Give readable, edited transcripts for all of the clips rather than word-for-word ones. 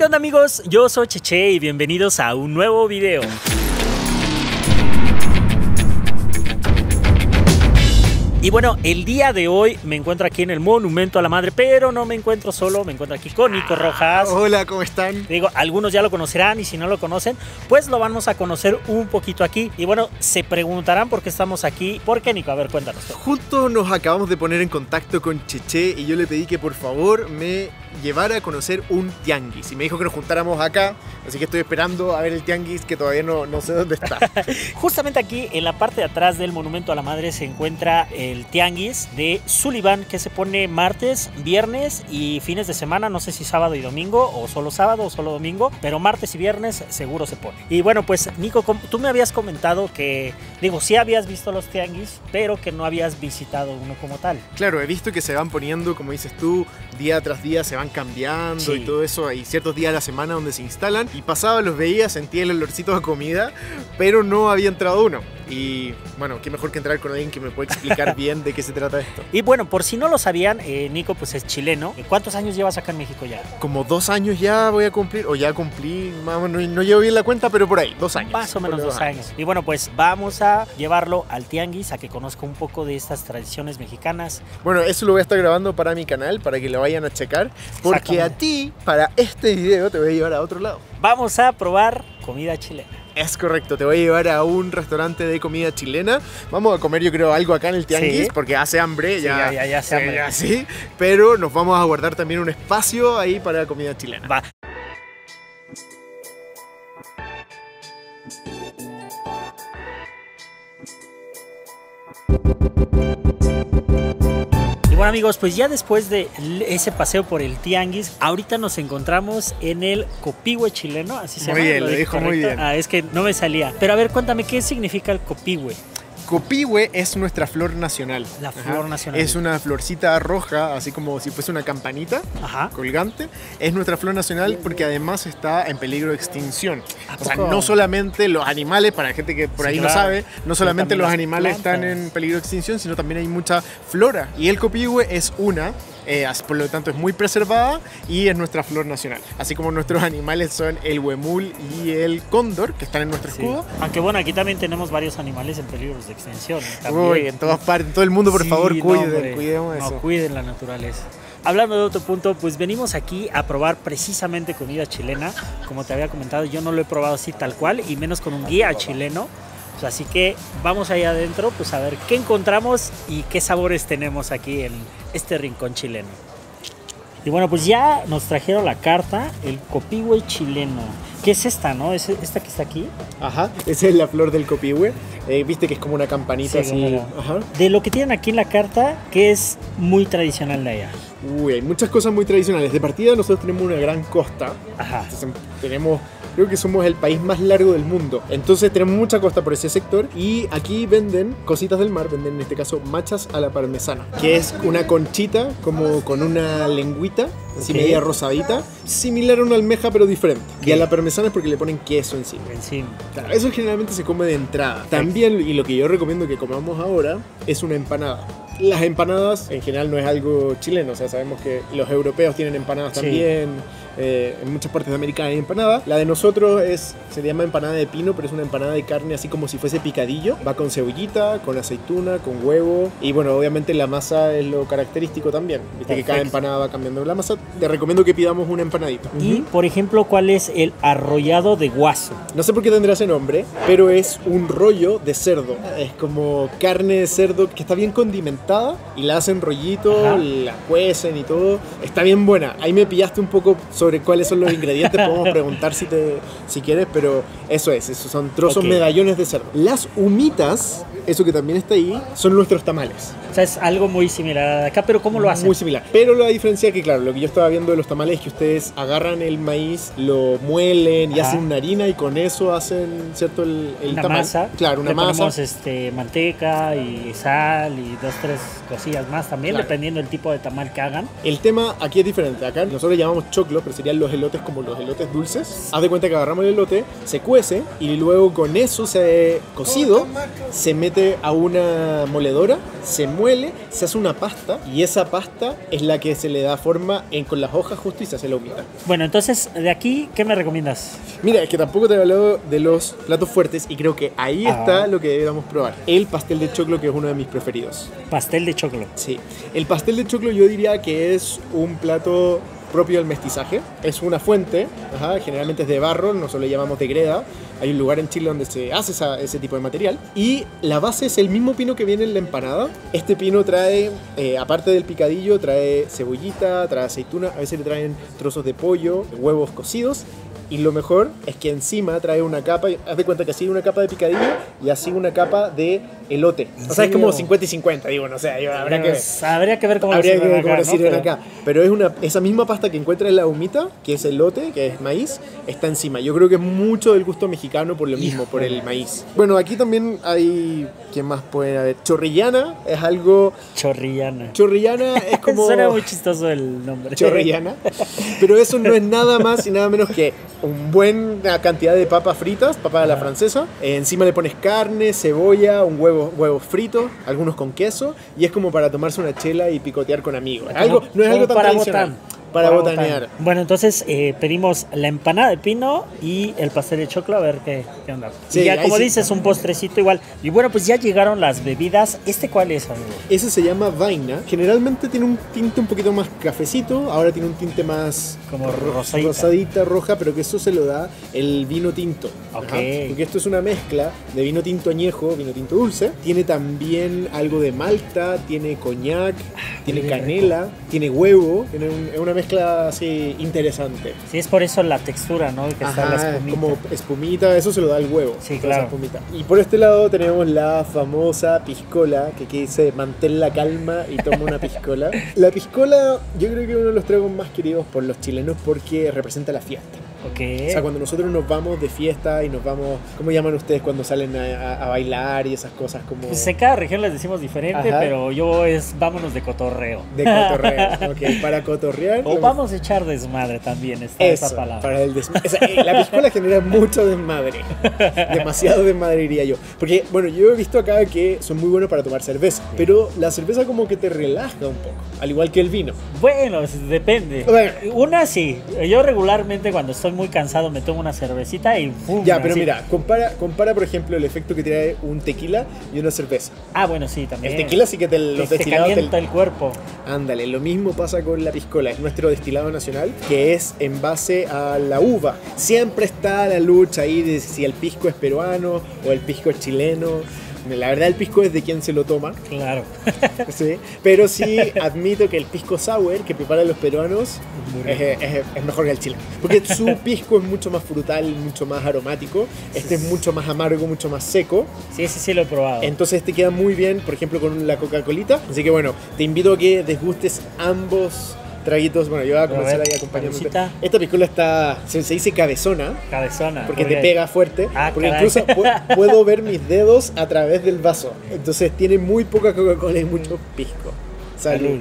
¿Qué onda, amigos? Yo soy Cheche y bienvenidos a un nuevo video. Y bueno, el día de hoy me encuentro aquí en el Monumento a la Madre, pero no me encuentro solo, me encuentro aquí con Nico Rojas. Hola, ¿cómo están? Digo, algunos ya lo conocerán y si no lo conocen, pues lo vamos a conocer un poquito aquí. Y bueno, se preguntarán por qué estamos aquí. ¿Por qué, Nico? A ver, cuéntanos. Justo nos acabamos de poner en contacto con Cheche y yo le pedí que por favor me llevara a conocer un tianguis. Y me dijo que nos juntáramos acá, así que estoy esperando a ver el tianguis que todavía no sé dónde está. Justamente aquí, en la parte de atrás del Monumento a la Madre, se encuentra el tianguis de Sullivan, que se pone martes, viernes y fines de semana, no sé si sábado y domingo o solo sábado o solo domingo, pero martes y viernes seguro se pone. Y bueno, pues Nico, tú me habías comentado que, digo, sí habías visto los tianguis, pero que no habías visitado uno como tal. Claro, he visto que se van poniendo, como dices tú, día tras día se van cambiando, sí, y todo eso. Hay ciertos días a la semana donde se instalan y pasaba, los veía, sentía el olorcito a comida, pero no había entrado uno. Y bueno, qué mejor que entrar con alguien que me puede explicar bien de qué se trata esto. Y bueno, por si no lo sabían, Nico pues es chileno. ¿Cuántos años llevas acá en México ya? Como 2 años ya voy a cumplir, o ya cumplí, no llevo bien la cuenta, pero por ahí, 2 años. Más o menos 2 años. Y bueno, pues vamos a llevarlo al tianguis, a que conozca un poco de estas tradiciones mexicanas. Bueno, eso lo voy a estar grabando para mi canal, para que lo vayan a checar, porque a ti, para este video, te voy a llevar a otro lado. Vamos a probar comida chilena. Es correcto, te voy a llevar a un restaurante de comida chilena. Vamos a comer, yo creo, algo acá en el tianguis, sí, porque hace hambre, sí, ya hace hambre. Ya, sí, pero nos vamos a guardar también un espacio ahí para comida chilena. Va. Bueno, amigos, pues ya después de ese paseo por el tianguis, ahorita nos encontramos en el Copihue chileno, así se llama. Muy bien, lo dijo muy bien. Ah, es que no me salía. Pero a ver, cuéntame, ¿qué significa el Copihue? Copihue es nuestra flor nacional. La flor nacional. Es una florcita roja, así como si fuese una campanita colgante. Es nuestra flor nacional porque además está en peligro de extinción. O sea, no solamente los animales, para la gente que por ahí no sabe, no solamente los animales están en peligro de extinción, sino también hay mucha flora. Y el Copihue es una. Por lo tanto es muy preservada y es nuestra flor nacional, así como nuestros animales son el huemul y el cóndor, que están en nuestro escudo. Aunque bueno, aquí también tenemos varios animales en peligro de extinción, ¿eh? Uy, en todas partes, en todo el mundo, por favor, cuidemos eso. Cuiden la naturaleza. Hablando de otro punto, pues venimos aquí a probar precisamente comida chilena. Como te había comentado, yo no lo he probado así tal cual, y menos con un guía chileno. Así que vamos allá adentro, pues a ver qué encontramos y qué sabores tenemos aquí en este rincón chileno. Y bueno, pues ya nos trajeron la carta, el Copihue chileno. ¿Qué es esta, no? ¿Es esta que está aquí? Ajá, esa es la flor del Copihue. Viste que es como una campanita, sí, así. Ajá. De lo que tienen aquí en la carta, que es muy tradicional de allá. Uy, hay muchas cosas muy tradicionales. De partida nosotros tenemos una gran costa. Ajá. Entonces, creo que somos el país más largo del mundo. Entonces tenemos mucha costa por ese sector. Y aquí venden cositas del mar. Venden en este caso machas a la parmesana, que es una conchita como con una lengüita así media rosadita, similar a una almeja pero diferente. Y a la parmesana es porque le ponen queso encima. Claro, eso generalmente se come de entrada. También, y lo que yo recomiendo que comamos ahora, es una empanada. Las empanadas en general no es algo chileno, o sea, sabemos que los europeos tienen empanadas también, en muchas partes de América hay empanada. La de nosotros se llama empanada de pino, pero es una empanada de carne así como si fuese picadillo. Va con cebollita, con aceituna, con huevo y bueno, obviamente la masa es lo característico también. Viste que cada empanada va cambiando la masa. Te recomiendo que pidamos una empanadita. Y, por ejemplo, ¿cuál es el arrollado de guaso? No sé por qué tendrá ese nombre, pero es un rollo de cerdo. Es como carne de cerdo que está bien condimentada y la hacen rollito, la cuecen y todo. Está bien buena. Ahí me pillaste un poco sobre cuáles son los ingredientes. Podemos preguntar si quieres, pero esos son trozos medallones de cerdo. Las humitas, eso que también está ahí, son nuestros tamales. O sea, es algo muy similar a acá, pero ¿cómo lo hacen? Muy similar. Pero la diferencia es que, claro, lo que yo estaba viendo de los tamales es que ustedes agarran el maíz, lo muelen y hacen una harina y con eso hacen, ¿cierto? El tamal. Masa. Claro, una masa. Ponemos manteca y sal y 2, 3 cosillas más también, dependiendo del tipo de tamal que hagan. El tema aquí es diferente. Acá nosotros llamamos choclo, pero que serían los elotes como los elotes dulces. Haz de cuenta que agarramos el elote, se cuece y luego con eso cocido se mete a una moledora, se muele, se hace una pasta y esa pasta es la que se le da forma con las hojas justo y se hace la humita. Bueno, entonces, de aquí, ¿qué me recomiendas? Mira, es que tampoco te he hablado de los platos fuertes y creo que ahí está lo que deberíamos probar. El pastel de choclo, que es uno de mis preferidos. Pastel de choclo. Sí, el pastel de choclo yo diría que es un plato propio del mestizaje. Es una fuente, generalmente es de barro, nosotros le llamamos de greda. Hay un lugar en Chile donde se hace ese tipo de material. Y la base es el mismo pino que viene en la empanada. Este pino trae, aparte del picadillo, trae cebollita, trae aceituna, a veces le traen trozos de pollo, huevos cocidos. Y lo mejor es que encima trae una capa, haz de cuenta que así una capa de picadillo y así una capa de elote. O sea, es como 50 y 50, digo, no sé, habría que ver cómo lo sirven acá. Pero es esa misma pasta que encuentras en la humita, que es elote, que es maíz, está encima. Yo creo que es mucho del gusto mexicano por lo mismo, por el maíz. Bueno, aquí también hay, ¿quién más puede haber? Chorrillana es algo... Chorrillana. Chorrillana es como... Suena muy chistoso el nombre. Chorrillana. Pero eso no es nada más y nada menos que buena cantidad de papas fritas, papas a la francesa. Encima le pones carne, cebolla, huevos fritos, algunos con queso. Y es como para tomarse una chela y picotear con amigos. No es algo tan tradicional. Para botanear. Bueno, entonces pedimos la empanada de pino y el pastel de choclo, a ver qué onda. Sí, y ya como dices, un postrecito igual. Y bueno, pues ya llegaron las bebidas. ¿Cuál es, amigo? Ese se llama vaina. Generalmente tiene un tinte un poquito más cafecito. Ahora tiene un tinte más como rosadita, roja, pero que eso se lo da el vino tinto. Okay. Porque esto es una mezcla de vino tinto añejo, vino tinto dulce. Tiene también algo de malta, tiene coñac, tiene canela, tiene huevo. Es una mezcla así interesante. Sí, es por eso la textura, ¿no? Que está la espumita. Como espumita, eso se lo da el huevo. Sí, claro. Y por este lado tenemos la famosa piscola, que aquí dice mantén la calma y toma una piscola. La piscola yo creo que es uno de los tragos más queridos por los chilenos porque representa la fiesta. Okay. O sea, cuando nosotros nos vamos de fiesta y nos vamos, ¿cómo llaman ustedes cuando salen a bailar y esas cosas? Como... Pues en cada región les decimos diferente, pero vámonos de cotorreo. De cotorreo, ok, para cotorrear. O vamos a echar desmadre también, está esa palabra. Para el desmadre. La piscola genera mucho desmadre. Demasiado desmadre, diría yo. Porque, bueno, yo he visto acá que son muy buenos para tomar cerveza, pero la cerveza como que te relaja un poco, al igual que el vino. Bueno, depende. Bueno. Una sí, yo regularmente cuando estoy muy cansado me tomo una cervecita y ¡pum! Ya, pero mira, compara por ejemplo el efecto que trae un tequila y una cerveza. Ah, bueno, sí, también. El tequila sí que los destilados calienta el cuerpo. Ándale, lo mismo pasa con la piscola, es nuestro destilado nacional que es en base a la uva. Siempre está la lucha ahí de si el pisco es peruano o el pisco es chileno. La verdad el pisco es de quien se lo toma. Claro. Sí, pero sí admito que el pisco sour que preparan los peruanos es mejor que el chileno. Porque su pisco es mucho más frutal, mucho más aromático. Este es mucho más amargo, mucho más seco. Sí, ese sí lo he probado. Entonces este queda muy bien, por ejemplo, con la Coca-Colita. Así que bueno, te invito a que desgustes ambos traguitos. Bueno, yo voy a comenzar ahí acompañando. Esta piscola se dice cabezona. Cabezona. Porque te pega fuerte. Porque caray. incluso puedo ver mis dedos a través del vaso. Entonces tiene muy poca Coca-Cola y mucho pisco. Salud.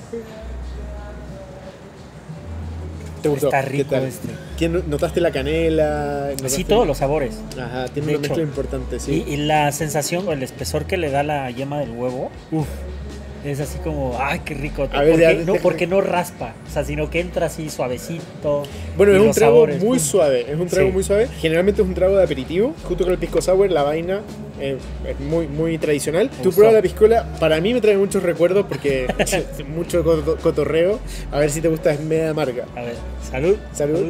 ¿Te gustó? Está rico ¿Notaste la canela? Sí, todos los sabores. Ajá, tiene una mezcla importante, sí. Y la sensación o el espesor que le da la yema del huevo. Es así como, ¡ay, qué rico! Porque no raspa, o sea, sino que entra así suavecito. Bueno, es un trago muy suave, muy suave. Generalmente es un trago de aperitivo, junto con el pisco sour, la vaina es muy, muy tradicional. Tú pruebas la piscola, para mí me trae muchos recuerdos porque mucho cotorreo. A ver si te gusta, es media amarga. A ver, salud. Salud.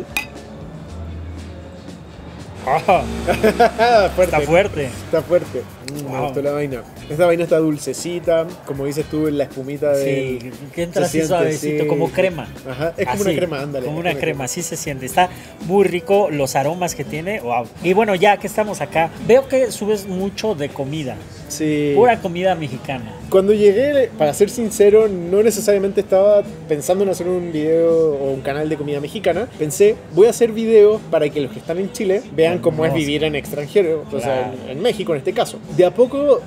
Está fuerte. Está fuerte. Me gustó la vaina. Esta vaina está dulcecita, como dices tú, la espumita de... Sí, que entra así suavecito, sí. Como crema. Ajá, es como una crema, ándale. Como una crema, así se siente. Está muy rico, los aromas que tiene, wow. Y bueno, ya que estamos acá, veo que subes mucho de comida. Sí. Pura comida mexicana. Cuando llegué, para ser sincero, no necesariamente estaba pensando en hacer un video o un canal de comida mexicana. Pensé, voy a hacer videos para que los que están en Chile vean cómo es vivir en extranjero, o sea, en México en este caso. De a poco, mucha gente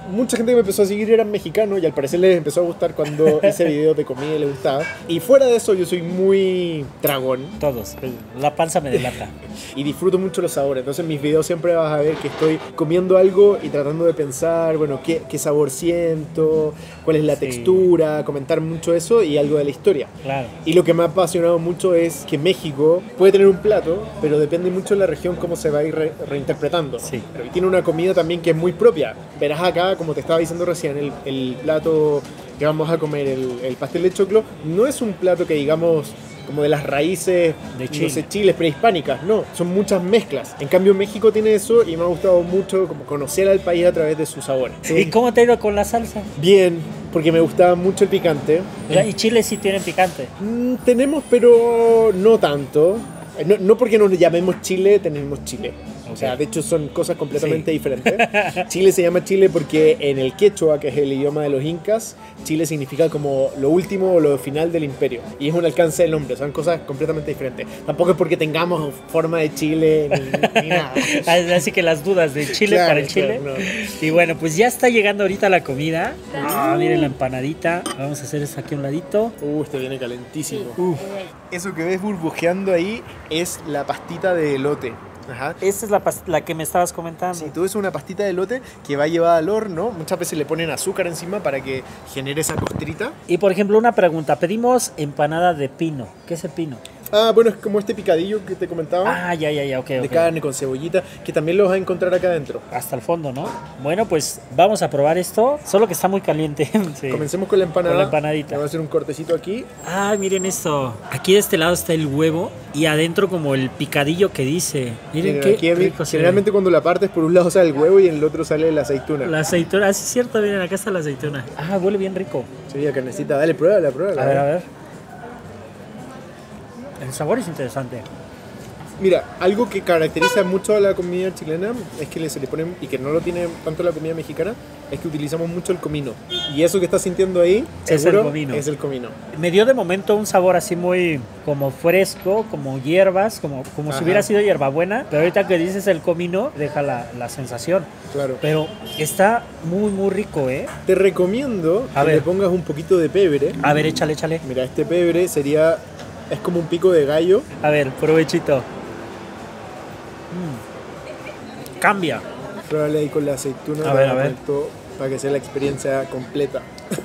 gente que me empezó a seguir eran mexicanos y al parecer les empezó a gustar cuando hice videos de comida y les gustaba. Y fuera de eso, yo soy muy tragón. Todos. La panza me delata. Y disfruto mucho los sabores. Entonces en mis videos siempre vas a ver que estoy comiendo algo y tratando de pensar, bueno, qué sabor siento, cuál es la textura, comentar mucho eso y algo de la historia. Claro. Y lo que me ha apasionado mucho es que México puede tener un plato, pero depende mucho de la región cómo se va a ir reinterpretando. Sí. Pero tiene una comida también que es muy propia. Verás acá, como te estaba diciendo recién, el plato que vamos a comer, el pastel de choclo, no es un plato que digamos como de las raíces de Chile. No sé, chiles prehispánicas, no, son muchas mezclas. En cambio México tiene eso y me ha gustado mucho como conocer al país a través de sus sabores. ¿Y cómo te ha ido con la salsa? Bien, porque me gustaba mucho el picante. ¿Y Chile sí tiene picante? Tenemos, pero no tanto. No porque nos llamemos Chile, tenemos Chile. O sea, de hecho son cosas completamente diferentes. Chile se llama Chile porque en el quechua, que es el idioma de los incas, Chile significa como lo último o lo final del imperio. Y es un alcance del nombre, son cosas completamente diferentes. Tampoco es porque tengamos forma de Chile ni nada. Así que las dudas de Chile Claro, para el Chile. claro, no. Y bueno, pues ya está llegando ahorita la comida. Miren la empanadita. Vamos a hacer esto aquí a un ladito. Este viene calentísimo. Eso que ves burbujeando ahí es la pastita de elote. Ajá. Esta es la que me estabas comentando. Sí, todo es una pastita de elote que va llevada al horno. Muchas veces le ponen azúcar encima para que genere esa costrita. Y por ejemplo, una pregunta. Pedimos empanada de pino. ¿Qué es el pino? Bueno, es como este picadillo que te comentaba. Ya, ok. De carne con cebollita, que también lo vas a encontrar acá adentro. Hasta el fondo, ¿no? Bueno, pues vamos a probar esto. Solo que está muy caliente. Sí. Comencemos con la empanada. Con la empanadita. Voy a hacer un cortecito aquí. Miren esto. Aquí de este lado está el huevo y adentro como el picadillo que dice. Miren qué aquí rico se ve. generalmente cuando la partes por un lado sale el huevo y en el otro sale la aceituna. La aceituna, sí es cierto, miren, acá está la aceituna. Huele bien rico. Sí, la carnecita. Dale, pruébala. A ver. El sabor es interesante. Mira, algo que caracteriza mucho a la comida chilena es que se le ponen, y que no lo tiene tanto la comida mexicana, es que utilizamos mucho el comino. Y eso que estás sintiendo ahí, es seguro, es el comino. Me dio de momento un sabor así muy como fresco, como hierbas, como si hubiera sido hierbabuena. Pero ahorita que dices el comino, deja la sensación. Claro. Pero está muy, muy rico, ¿eh? Te recomiendo que le pongas un poquito de pebre. A ver, échale. Mira, este pebre es como un pico de gallo. A ver, provechito. Cambia. Pruébale ahí con la aceituna. A ver. Para que sea la experiencia completa.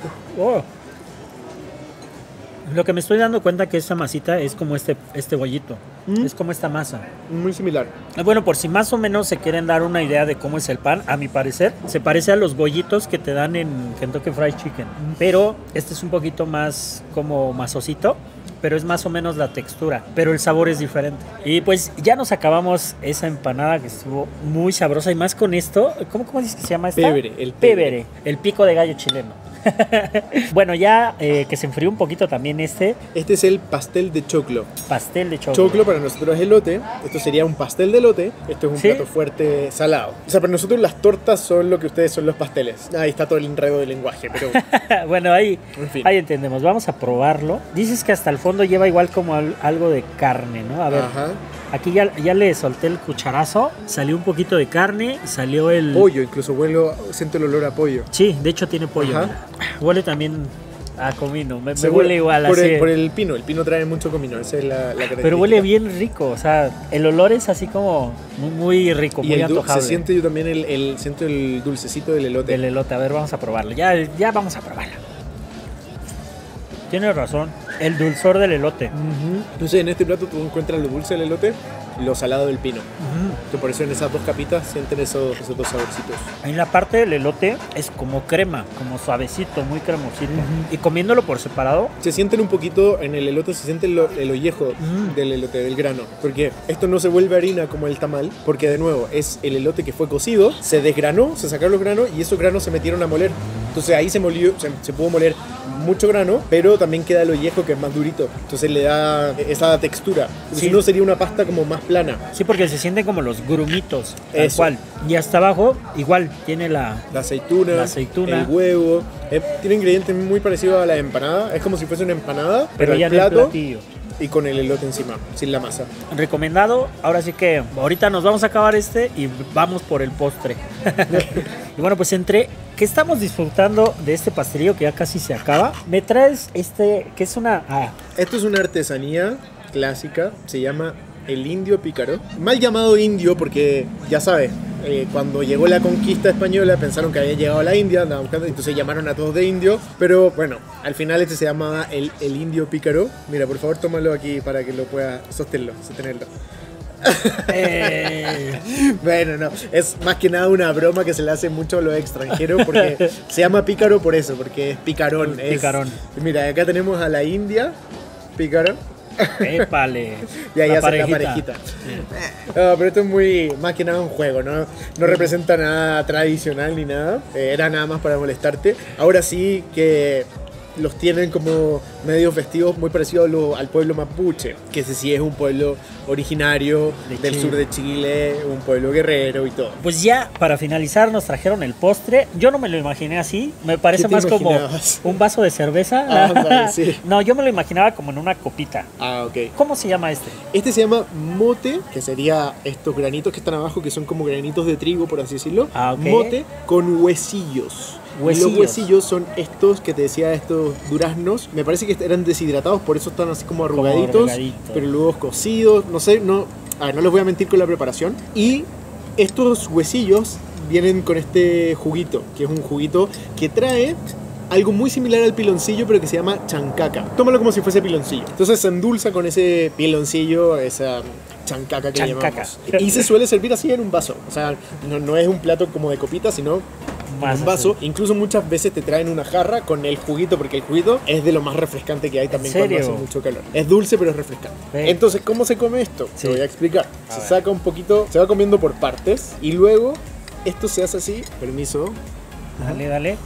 Lo que me estoy dando cuenta que esta masita es como este bollito. Es como esta masa. Muy similar. Bueno, por si más o menos se quieren dar una idea de cómo es el pan, a mi parecer, se parece a los bollitos que te dan en Kentucky Fried Chicken. Pero este es un poquito más como masosito, pero es más o menos la textura, pero el sabor es diferente. Y pues ya nos acabamos esa empanada que estuvo muy sabrosa y más con esto. ¿Cómo dices que se llama esta? Pebre. El pico de gallo chileno. Bueno, ya que se enfrió un poquito también Este es el pastel de choclo. Pastel de choclo. Choclo para nosotros es elote. Esto sería un pastel de elote. Esto es un plato fuerte salado. O sea, para nosotros las tortas son lo que ustedes son los pasteles. Ahí está todo el enredo del lenguaje, pero... Bueno, ahí entendemos. Vamos a probarlo. Dices que hasta el fondo lleva igual como algo de carne, ¿no? A ver. Ajá. Aquí ya le solté el cucharazo. Salió un poquito de carne. Salió el... pollo, incluso siento el olor a pollo. Sí, de hecho tiene pollo. Huele también a comino. Me huele igual así. Por el pino. El pino trae mucho comino. Esa es la característica. Pero huele bien rico. O sea, el olor es así como muy rico, muy antojable. Se siente yo también siento el dulcecito del elote. Del elote. A ver, vamos a probarlo. Ya vamos a probarlo. Tienes razón. El dulzor del elote. Entonces en este plato tú encuentras lo dulce del elote y lo salado del pino. Entonces, por eso en esas dos capitas sienten esos dos saborcitos. En la parte del elote es como crema, como suavecito, muy cremosito. Y comiéndolo por separado... Se sienten un poquito, en el elote se siente el ollejo del elote, del grano. Porque esto no se vuelve harina como el tamal, porque de nuevo es el elote que fue cocido, se desgranó, se sacaron los granos y esos granos se metieron a moler. Entonces ahí se pudo moler mucho grano, pero también queda el ollejo que es más durito. Entonces le da esa textura. Si no sería una pasta como más plana. Sí, porque se sienten como los grumitos, tal cual. Y hasta abajo igual tiene la aceituna, el huevo. Tiene ingredientes muy parecidos a la empanada. Es como si fuese una empanada, pero ya el plato... y con el elote encima, sin la masa. Recomendado. Ahora sí que ahorita nos vamos a acabar y vamos por el postre. Y bueno, pues entre que estamos disfrutando de este pastelillo que ya casi se acaba, me traes que es una... Esto es una artesanía clásica, se llama el indio pícaro. Mal llamado indio porque, ya sabes, cuando llegó la conquista española pensaron que había llegado a la India, andaban buscando, entonces llamaron a todos de indio. Pero bueno, al final este se llamaba el indio pícaro. Mira, por favor, tómalo aquí para que lo pueda sostenerlo. Bueno, no, es más que nada una broma que se le hace mucho a los extranjeros porque se llama pícaro por eso, porque es picarón. Picarón. Mira, acá tenemos a la India pícaro. Épale. Y ahí hace la parejita. No, pero esto es muy, más que nada un juego, no representa nada tradicional ni nada. Era nada más para molestarte. Ahora sí que los tienen como medios vestidos muy parecidos al pueblo mapuche, que ese sí es un pueblo originario del sur de Chile, un pueblo guerrero y todo. Pues ya para finalizar nos trajeron el postre. Yo no me lo imaginé así, me parece más como un vaso de cerveza. Vale, sí. No, yo me lo imaginaba como en una copita. Ok. ¿Cómo se llama este? Este se llama mote, que sería estos granitos que están abajo, que son como granitos de trigo, por así decirlo. Ok. Mote con huesillos. Y los huesillos son estos que te decía, estos duraznos. Me parece que eran deshidratados, por eso están así como arrugaditos. Pero luego cocidos. No sé, no les voy a mentir con la preparación. Y estos huesillos vienen con este juguito, que es un juguito que trae algo muy similar al piloncillo, pero que se llama chancaca. Tómalo como si fuese piloncillo. Entonces se endulza con ese piloncillo, esa chancaca que llamamos. Y se suele servir así en un vaso. O sea, no es un plato como de copita, sino en un vaso. Incluso muchas veces te traen una jarra con el juguito, porque el juguito es de lo más refrescante que hay también cuando hace mucho calor. Es dulce, pero es refrescante. Entonces, ¿cómo se come esto? Te voy a explicar. Se saca un poquito, se va comiendo por partes y luego esto se hace así. Permiso. Dale.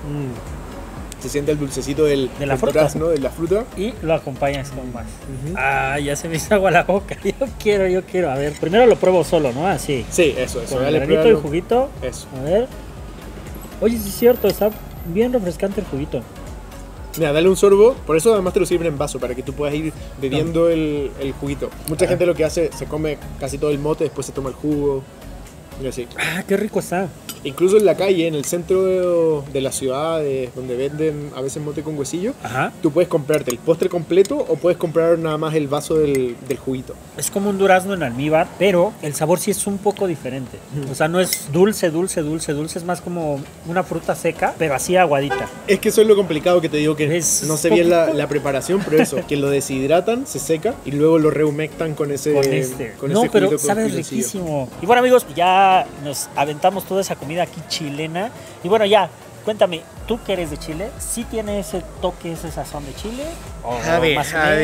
Se siente el dulcecito de la fruta, de la fruta. Y lo acompañas con más. Ya se me hizo agua la boca. Yo quiero. A ver, primero lo pruebo solo, ¿no? Así. Sí, eso. Con el granito y juguito. Eso. A ver. Oye, sí es cierto, está bien refrescante el juguito. Mira, dale un sorbo. Por eso además te lo sirven en vaso, para que tú puedas ir bebiendo el juguito. Mucha gente lo que hace, se come casi todo el mote, después se toma el jugo. Y así. Qué rico está. Incluso en la calle, en el centro de las ciudades, donde venden a veces mote con huesillo, tú puedes comprarte el postre completo o puedes comprar nada más el vaso del juguito. Es como un durazno en almíbar, pero el sabor sí es un poco diferente. O sea, no es dulce, es más como una fruta seca, pero así aguadita. Es que eso es lo complicado, que te digo, que no sé bien la preparación, pero eso, que lo deshidratan, se seca y luego lo rehumectan con ese No, pero sabe riquísimo. Y bueno, amigos, ya nos aventamos toda esa comida aquí chilena. Y bueno, ya, cuéntame, ¿tú que eres de Chile? ¿Sí tiene ese toque, ese sazón de Chile? A ver.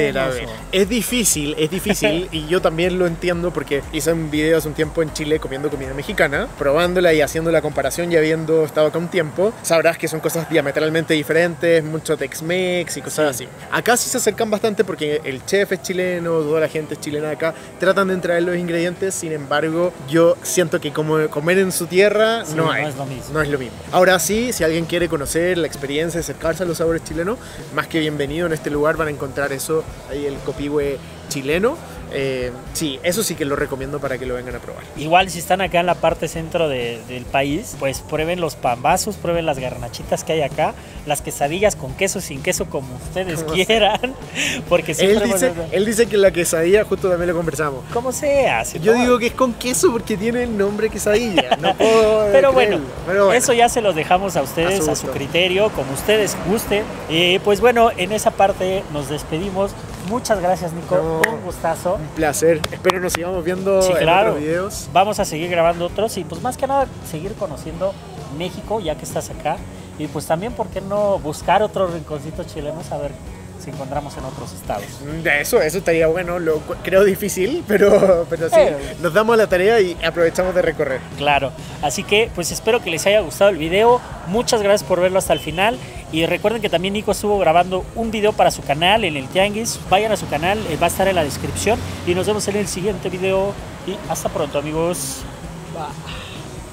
Es difícil y yo también lo entiendo porque hice un video hace un tiempo en Chile comiendo comida mexicana, probándola y haciendo la comparación, y habiendo estado acá un tiempo, sabrás que son cosas diametralmente diferentes, mucho Tex-Mex y cosas así. Acá sí se acercan bastante porque el chef es chileno, toda la gente es chilena de acá, tratan de traer los ingredientes, sin embargo, yo siento que como comer en su tierra no es lo mismo. Ahora sí, si alguien quiere conocer la experiencia, acercarse a los sabores chilenos, más que bienvenido. En este lugar van a encontrar eso, ahí el copihue chileno. Sí, eso sí que lo recomiendo para que lo vengan a probar. Igual si están acá en la parte centro del país, pues prueben los pambazos, prueben las garnachitas que hay acá, las quesadillas con queso, sin queso, como ustedes quieran, porque siempre él dice que la quesadilla, justo también lo conversamos, ¿cómo se hace? Yo digo que es con queso porque tiene el nombre quesadilla, no puedo pero bueno, eso ya se los dejamos a ustedes, a su criterio, como ustedes gusten. Pues bueno, en esa parte nos despedimos. Muchas gracias, Nico, un gustazo. Un placer, espero nos sigamos viendo en otros videos. Vamos a seguir grabando otros y pues más que nada seguir conociendo México, ya que estás acá. Y pues también, ¿por qué no buscar otros rinconcitos chilenos? A ver si encontramos en otros estados. Eso estaría bueno, lo creo difícil, pero sí, nos damos la tarea y aprovechamos de recorrer. Claro, así que pues espero que les haya gustado el video, muchas gracias por verlo hasta el final, y recuerden que también Nico estuvo grabando un video para su canal en el Tianguis, vayan a su canal, va a estar en la descripción, y nos vemos en el siguiente video, y hasta pronto, amigos. Bye.